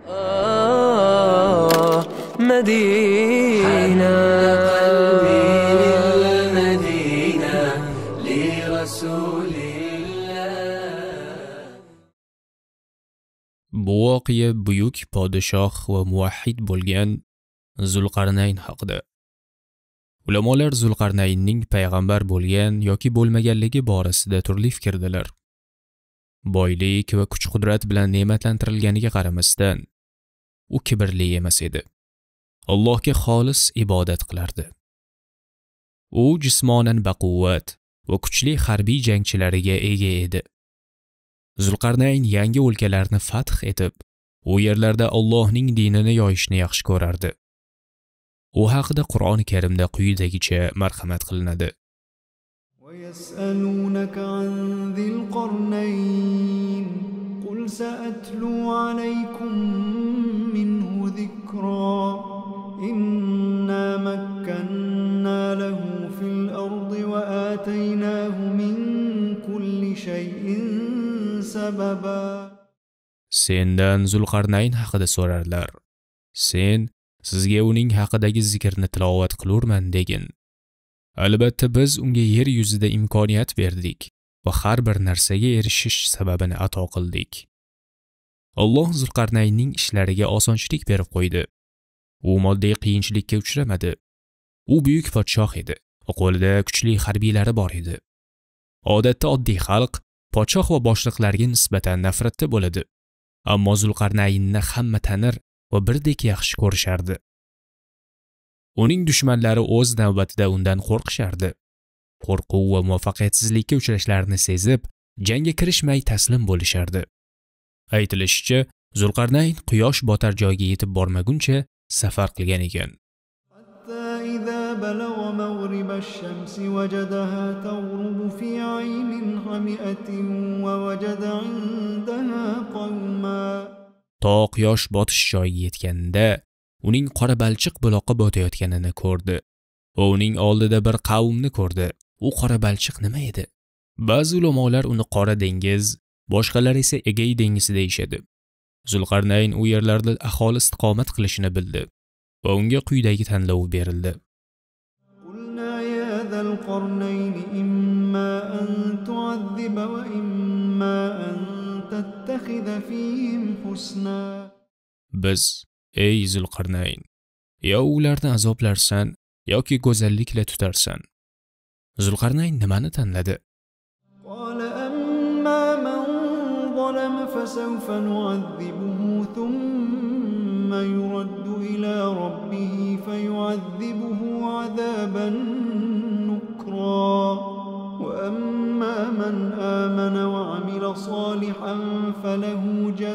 مدينة قلبي للمدينة لرسول Bu voqea buyuk podshoh va muvahhid bo'lgan Zulqarnayn haqida. Ulamolar Zulqarnaynning payg'ambar bo'lgan yoki bo'lmaganligi borasida turli fikrdalar. Boylik va kuch-qudrat bilan ne'matlantirilganiga qaramasdan, u kibrli emas edi. Allohga xolis ibodat qilardi. U jismonan baquvvat va kuchli harbiy jangchilariga ega edi. Zulqarnayn yangi o'lkalarni fath etib, u yerlarda Allohning dinini yoyishni yaxshi ko'rardi. U haqida Qur'oni Karimda quyidagicha marhamat qilinadi. وَيَسْأَلُونَكَ عَنْ ذِي الْقَرْنَيْنِ قُلْ سَأَتْلُو عَلَيْكُمْ مِنْهُ ذِكْرًا إِنَّا مَكَّنَّا لَهُ فِي الْأَرْضِ وَآتَيْنَاهُ مِنْ كُلِّ شَيْءٍ سَبَبًا. Sendan Zulqarnayn haqida so'rarlar. Sen sizga uning haqidagi zikrni tilovat qilurman degin. Albatta biz unga yer yuzida imkoniyat berdik va har bir narsaga erishish sababini ato qildik. Alloh Zulqarnaynning ishlariga osonchilik berib qo'ydi. U moddiy qiyinchilikka uchramadi. U buyuk podshoh edi va qo'lida kuchli harbiylari bor edi. Odatda oddiy xalq podshoh va boshliqlarga nisbatan nafratda bo'ladi. Ammo Zulqarnaynni hamma tanir va birdek yaxshi ko'rishardi. Uning dushmanlari o'z navbatida undan qo'rqishardi. Qo'rquv va muvaffaqiyatsizlikka uchrashlarini sezib, jangga kirishmay taslim bo'lishardi. Aytilishicha, Zulqarnayn quyosh botar joyga yetib bormaguncha safar qilgan ekan. حتى إذا بلغ مغرب الشمس وجدها تغرب في عين حمئة ووجد عندها قوما. To quyosh botish joyiga yetganda uning qora balchiq buloqqa botayotganini ko'rdi. Va uning oldida bir qavmni ko'rdi. U qora balchiq nima edi? Ba'zi ulamolar uni qora dengiz, boshqalar esa Egey dengizi deyishadi. Zulqarnayn u yerlarda aholi istiqomat qilishini bildi va unga quyidagi tanlov berildi. قلنا يا ذا القرنين إما أن تعذب وإما أن تتخذ فيهم حسنا. Biz, ey Zulqarnayn, yo ularni azoblarsan yoki go'zallikla tutarsan. Zulqarnayn nimani tanladi? قال أما من ظلم فسوف نعذبه ثم يرد إلى ربه فيعذبه عذابا نكرا وأما من آمن وعمل صالحا فله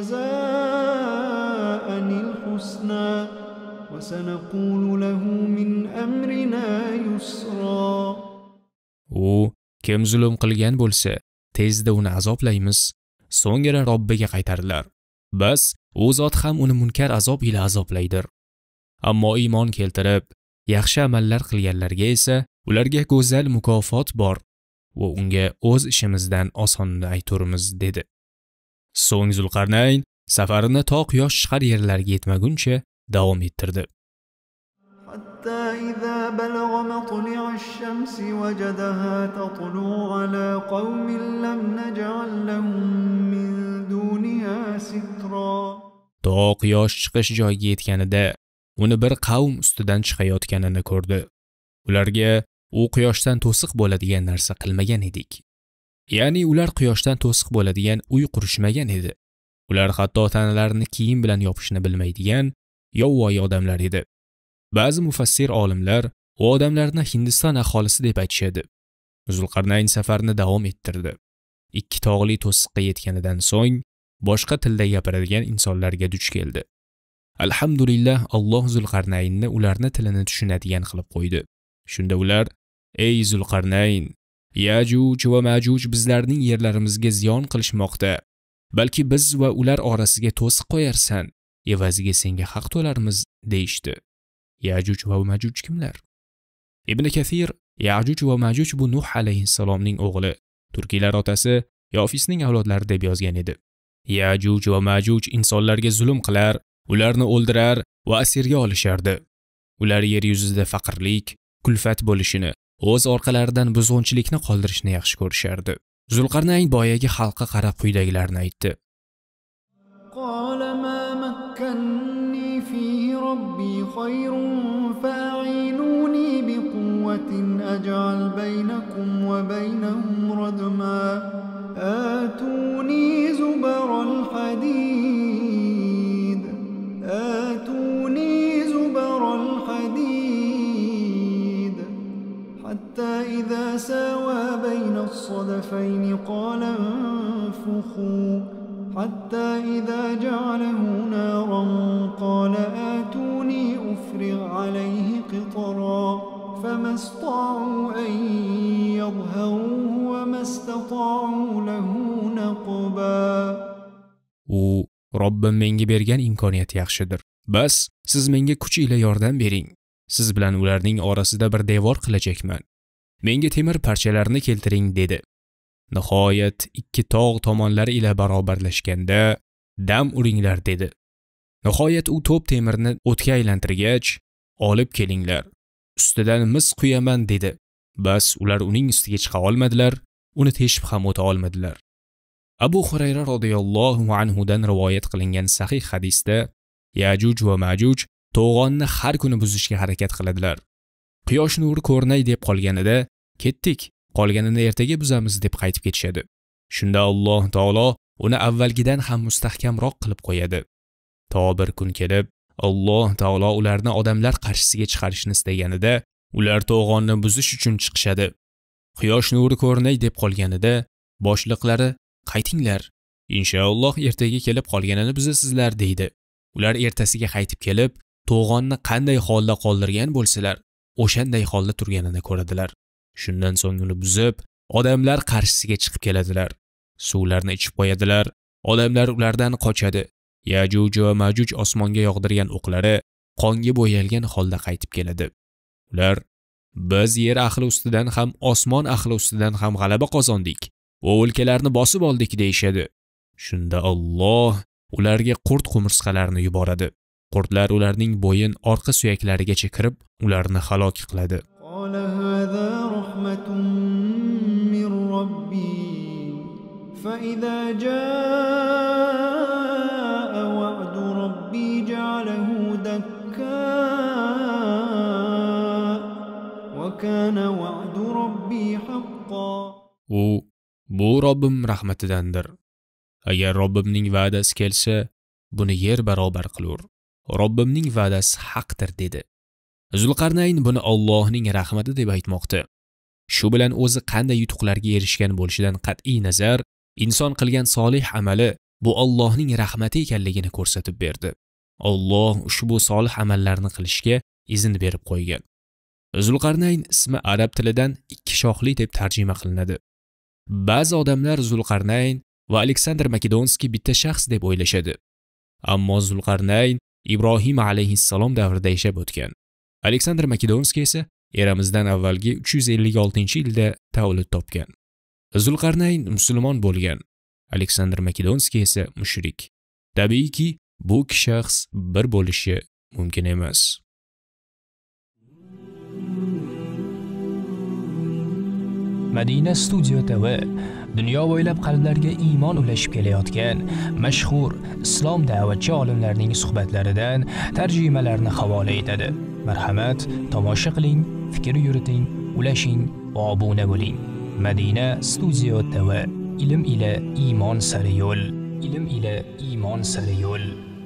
جزاء الحسنى وسنقول له من أمرنا يسرا. U kim zulm qilgan bo'lsa, tezda uni azoblaymiz, so'ngra Robbiga qaytarilar. Bas, u zot ham uni munkar azob ila azoblaydir. Ammo iymon keltirib, yaxshi amallar qilganlarga esa ularga go'zal mukofot bor va unga o'z ishimizdan osonni ayturmiz dedi. So'ng Zulqarnayn safarini to quyosh chiqar yerlarga yetmaguncha davom ettirdi. حتى إذا بلغ مطلع الشمس وجدها تطلع على قوم لم نجعل لهم من دونها سترا. To quyosh chiqish joyiga yetganida uni bir qavm ustidan chiqayotganini ko'rdi. Ularga u quyoshdan to'siq bo'ladigan narsa qilmagan edik. Ya'ni ular quyoshdan to'siq bo'ladigan uy qurishmagan edi. Ular hatto tanalarini kiyim bilan yopishni bilmaydigan yovvoyi odamlar edi. Ba'zi mufassir olimlar u odamlarni Hindiston aholisi deb aytishadi. Zulqarnayn safarni davom ettirdi. Ikki tog'li to'siqqa yetganidan so'ng boshqa tilda gapiradigan insonlarga duch keldi. Alhamdulillah, Alloh Zulqarnaynni ularni tilini tushunadigan qilib qo'ydi. Shunda ular: "Ey Zulqarnayn, Yajuj va Majuj bizlarning yerlarimizga ziyon qilishmoqda. Balki biz va ular orasiga to'siq qo'yarsan, evaziga senga haq to'larmiz" deyishdi. Yajuj va Majuj kimlar? Ibn Kathir Yajuj va Majuj bu Nuh alayhissalomning o'g'li, turkiylar otasi Yofisning avlodlari deb yozgan edi. Yajuj va Majuj insonlarga zulm qilar Ularni o'ldirar va asirga olishardi. Ular yer yuzida faqirlik, kulfat bo'lishini, o'z orqalaridan buzg'unchilikni qoldirishni yaxshi ko'rishardi. Zulqarnayn boyagi xalqqa qarab quyidagilarni aytdi. قال ما مكنني فيه ربي خير فأعينوني بقوة أجعل بينكم وبينهم ردما آتوني زبر الحديد حتى إذا ساوى بين الصدفين قال انفخوا حتى إذا جعله نارا قال آتوني أفرغ عليه قطرا فما استطاعوا أن يظهروه وما استطاعوا له نقبا. U Robbim menga bergan imkoniyat yaxshidir. Bas siz menga kuch ila yordam bering. Siz bilan ularning orasida bir devor qilajakman. Menga temir parchalarini keltiring dedi. Nihoyat ikki tog' tomonlari ila barobarlashganda dam uringlar dedi. Nihoyat u to'p temirni o'tga aylantirgach, olib kelinglar. Ustidan mis quyaman dedi. Bas ular uning ustiga chiqa olmadilar, uni teshib ham o'ta olmadilar. Abu Hurayra radhiyallohu anhu dan rivoyat qilingan sahih hadisda Yajuj va Majuj to'g'onni har kuni buzishga harakat qiladilar. Quyosh nuri ko'rinay deb qolganida ketdik, qolganini ertaga buzamiz deb qaytib ketishadi. Shunda Alloh taolo uni avvalgidan ham mustahkamroq qilib qo'yadi. To bir kun kelib, Alloh taolo ularni odamlar qarshisiga chiqarishni istaganida, ular to'g'onni buzish uchun chiqishadi. Quyosh nuri ko'rinay deb qolganida boshliqlari qaytinglar, inshaalloh ertaga kelib qolganini buzasizlar deydi. Ular ertasiga qaytib kelib, to'g'onni qanday holda qoldirgan bo'lsalar, o'shanday holda turganini ko'radilar. Shundan so'ng uni buzib, odamlar qarshisiga chiqib keladilar. Suvlarni ichib qo'yadilar. Odamlar ulardan qochadi. Yajuj va Majuj osmonga yog'dirgan o'qlari qonga bo'yalgan holda qaytib keladi. Ular biz yer ahli ustidan ham osmon ahli ustidan ham g'alaba qozondik va o'lkalarni bosib oldik deyshadi. Shunda Alloh ularga qurt qumursqalarini yuboradi. Qurtlar ularning bo'yin orqa suyaklarigacha kirib, ularni halok qiladi. Qala hada rahmatun min robbi fa idza jaa wa'du robbi ja'alahu dakka wa kana wa'du robbi haqqan. Bu Robbim rahmatidandir. Agar Robbimning va'dasi kelsa, buni yer barobar qilur. Robbimning va'dasi haqdir dedi. Zulqarnayn buni Allohning rahmati deb aytmoqda. Shu bilan o'zi qanday yutuqlarga erishgan bo'lishidan qat'iy nazar, inson qilgan solih amali bu Allohning rahmati ekanligini ko'rsatib berdi. Alloh ushbu solih amallarni qilishga izn berib qo'ygan. Zulqarnayn ismi arab tilidan ikki shoxli deb tarjima qilinadi. Ba'zi odamlar Zulqarnayn va Aleksandr Makedonskiy bitta shaxs deb o'ylashadi. Ammo Zulqarnayn Ibrohim alayhissalom davrida yashab o'tgan. Aleksandr Makedonskiy esa eramizdan avvalgi 356-yilda tavallud topgan. Zulqarnayn musulmon bo'lgan. Aleksandr Makedonskiy esa mushrik. Tabiiyki, bu ikki shaxs bir bo'lishi mumkin emas. Madina Studio TV dunyo bo'ylab qalblarga iymon ulashib kelayotgan mashhur islom da'vatchi olimlarning suhbatlaridan tarjimalarni havola etadi. Marhamat, tomosha qiling, fikr yuriting, ulashing va obuna bo'ling. Madina Studio TV ilm ila iymon sari yo'l, ilm ila iymon sari yo'l.